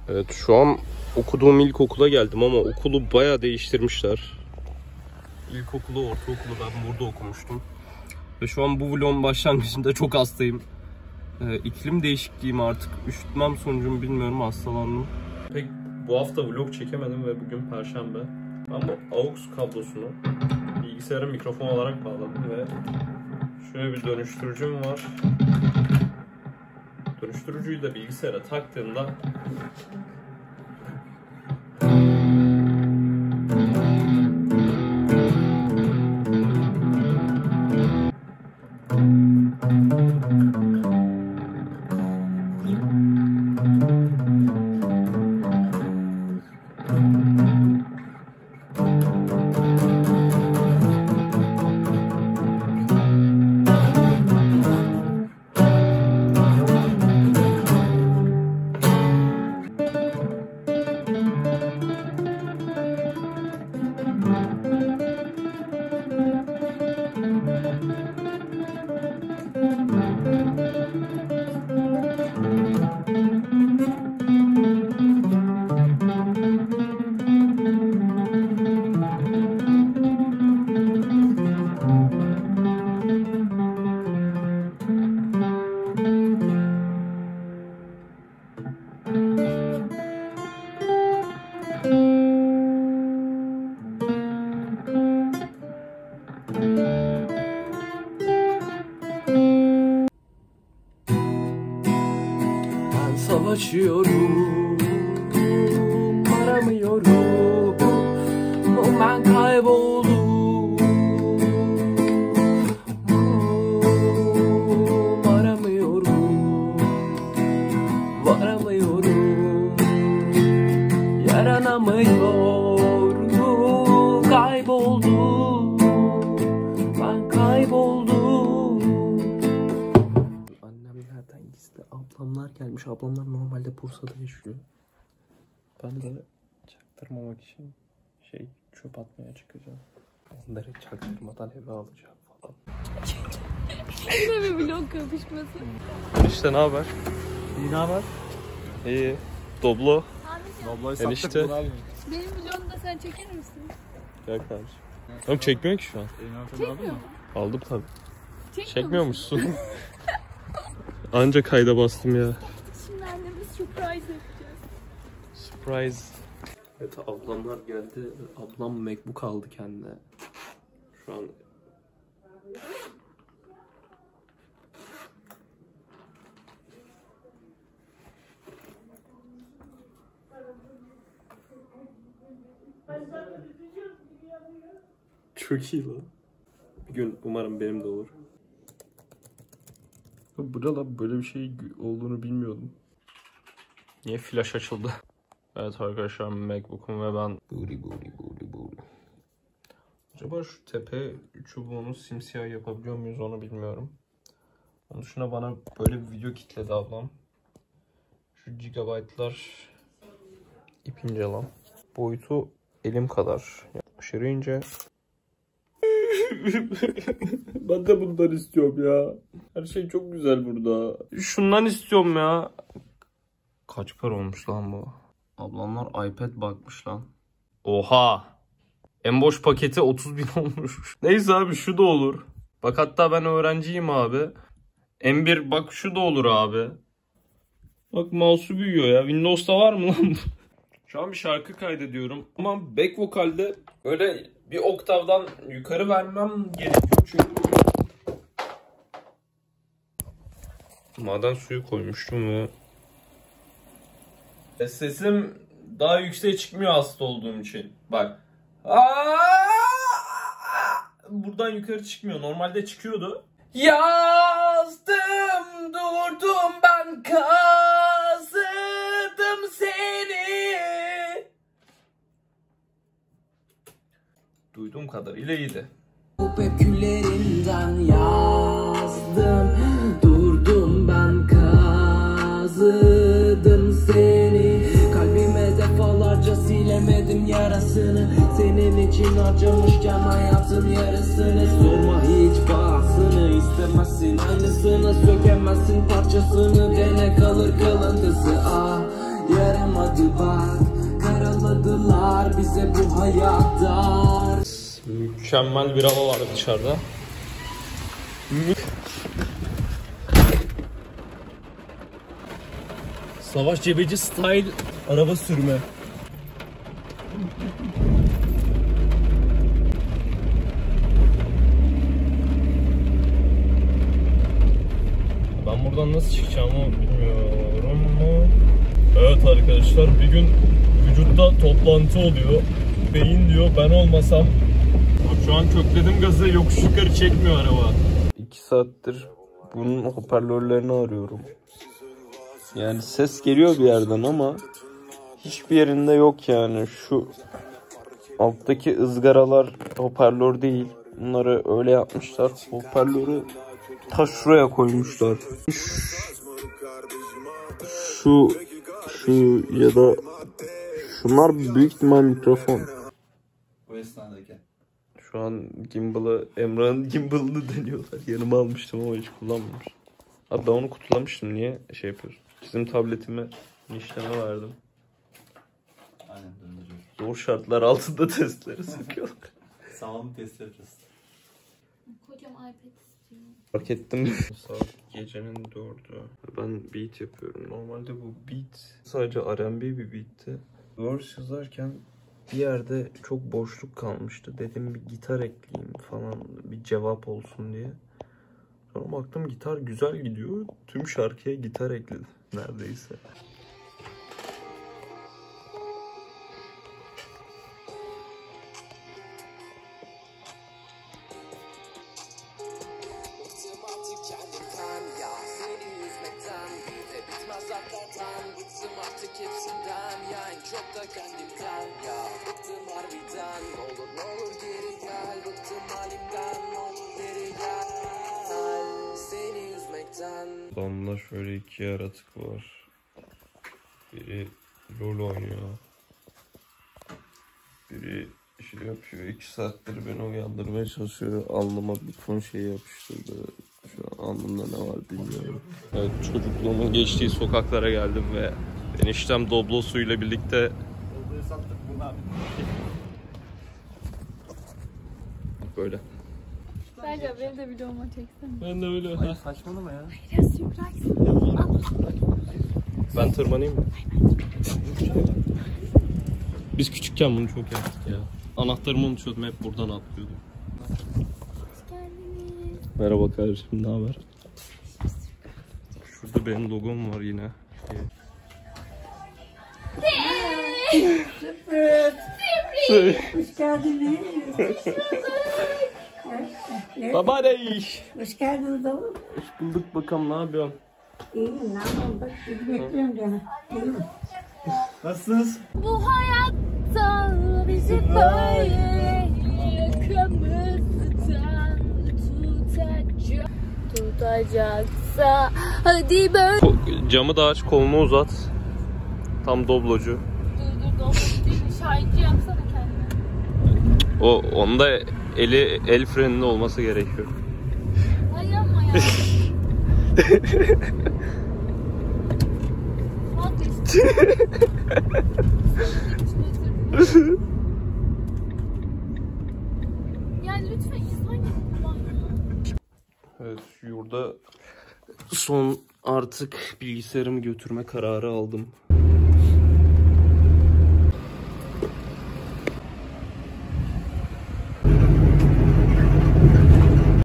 Evet, şu an okuduğum ilkokula geldim ama okulu bayağı değiştirmişler. İlkokulu, ortaokulu ben burada okumuştum. Ve şu an bu vlogun başlangıcında çok hastayım. İklim değişikliğim artık. Üşütmem sonucu bilmiyorum, hastalandım. Pek bu hafta vlog çekemedim ve bugün Perşembe. Ben bu AUX kablosunu bilgisayara mikrofon olarak bağladım ve şöyle bir dönüştürücüm var. Dönüştürücüyü de bilgisayara taktığımda savaşıyorum, aramıyorum, ben kayboldum, aramıyorum, varamıyorum, yaranamıyorum, kayboldum, ben kayboldum. Annemlerden gizli ablamlar gelmiş. Ablamlar normalde Bursa'da yaşıyor. Ben de çaktırmamak için çöp atmaya çıkacağım. Onları çaktırmadan eve alacağım falan. Ne bir vlog kapışması. İşte ne haber? İyi, ne haber? İyi. Doblo. Doblo'yu Enişte. sattık, bunu alayım. Benim vlogumu da sen çeker misin? Gel kardeşim. Oğlum çekmiyor ki şu an. Çekmiyor mu? Aldım tabii. Çekmiyor musun? Çekmiyormuşsun. Anca kayda bastım ya. Şimdi anneme surprise yapacağız. Surprise. Evet, ablamlar geldi. Ablam MacBook aldı kendine. Şu an çok iyi lan. Bir gün umarım benim de olur. Burada böyle bir şey olduğunu bilmiyordum. Niye flash açıldı? Evet arkadaşlar, MacBook'um ve ben Acaba şu tepe çubuğunu simsiyah yapabiliyor muyuz onu bilmiyorum. Onun dışında bana böyle bir video kitledi ablam. Şu gigabaytlar ip ince lan. Boyutu elim kadar. Aşırı ince. Ben de bundan istiyorum ya. Her şey çok güzel burada. Şundan istiyorum ya. Kaç para olmuş lan bu? Ablamlar iPad bakmış lan. Oha. En boş paketi 30.000 olmuş. Neyse abi, şu da olur. Bak hatta ben öğrenciyim abi. M1 bak, şu da olur abi. Bak mouse'u büyüyor ya. Windows'ta var mı lan bu? Şu an bir şarkı kaydediyorum. Ama back vokalde böyle bir oktavdan yukarı vermem gerekiyor çünkü. Maden suyu koymuştum ve sesim daha yükseğe çıkmıyor hasta olduğum için. Bak. Buradan yukarı çıkmıyor. Normalde çıkıyordu. Yazdım, durdum, ben kazıdım seni. Duyduğum kadarıyla iyiydi. Küllerinden yazdım, durdum, ben kazıdım seni. Kalbime defalarca silemedim yarasını. Senin için harcamışken hayatın yarısını. Sorma hiç bağısını, istemezsin aynısını. Sökemezsin parçasını, dene kalır kalıntısı. Ah, yarım olmadı bak. Karaladılar bize bu hayatta. Mükemmel bir hava vardı dışarıda. Savaş Cebeci style araba sürme. Ben buradan nasıl çıkacağımı bilmiyorum mu? Evet arkadaşlar, bir gün vücutta toplantı oluyor. Beyin diyor ben olmasam. Şu an kökledim gazı, yokuş yukarı çekmiyor araba. 2 saattir bunun hoparlörlerini arıyorum. Yani ses geliyor bir yerden ama hiçbir yerinde yok yani. Şu alttaki ızgaralar hoparlör değil. Bunları öyle yapmışlar. Hoparlörü ta şuraya koymuşlar. Şu ya da şunlar büyük ihtimal mikrofon. Bu esnadaki. Şu an gimbal'ı, Emrah'ın gimbal'ını deniyorlar. Yanıma almıştım ama hiç kullanmamış. Abi ben onu kutulamıştım. Niye şey yapıyorsun? Bizim tabletimi Nişan'a verdim. Aynen döndürüyor. Zor şartlar altında testleri sıkıyorlar. Sağlam test yapacağız. Kocam iPad istiyor. Fark ettim. Saat gecenin 4'ü. Ben beat yapıyorum. Normalde bu beat sadece R&B bir beatti. Verse yazarken bir yerde çok boşluk kalmıştı. Dedim bir gitar ekleyeyim falan, bir cevap olsun diye. Sonra baktım gitar güzel gidiyor. Tüm şarkıya gitar ekledim neredeyse. Adamda şöyle 2 yaratık var. Biri LOL oynuyor. Biri şey yapıyor. 2 saattir beni uyandırmaya çalışıyor. Alnıma bir ton şey yapıştırdı. Şu an alnımda ne var bilmiyorum. Evet, çocukluğumun geçtiği sokaklara geldim ve eniştem Doblosuyla birlikte böyle. Bence benim de videoma çeksene. Ben de öyle. Hayır saçmalama ya. Ben tırmanayım mı? Biz küçükken bunu çok yaptık ya. Anahtarımı unutuyordum, hep buradan atlıyordum. Merhaba kardeşim, ne haber? Şurada benim logom var yine. Hoş geldiniz. Baba dey. Hoş geldiniz oğlum. Hoş bulduk, bakalım ne yapıyorsun? İyiyim, ne yapalım? Bak sizi bekliyorum canım. İyiyim. Nasılsınız? Bu hayatta bizi böyle yakamızdan tutacaksa hadi böyle. Camı da aç, kolunu uzat. Tam doblocu. Dur değil, şahinci yapsana kendine. Onda el freninde olması gerekiyor. Ay yapma ya. Yani lütfen insan gibi kullan ya. Evet, yurda son artık bilgisayarımı götürme kararı aldım.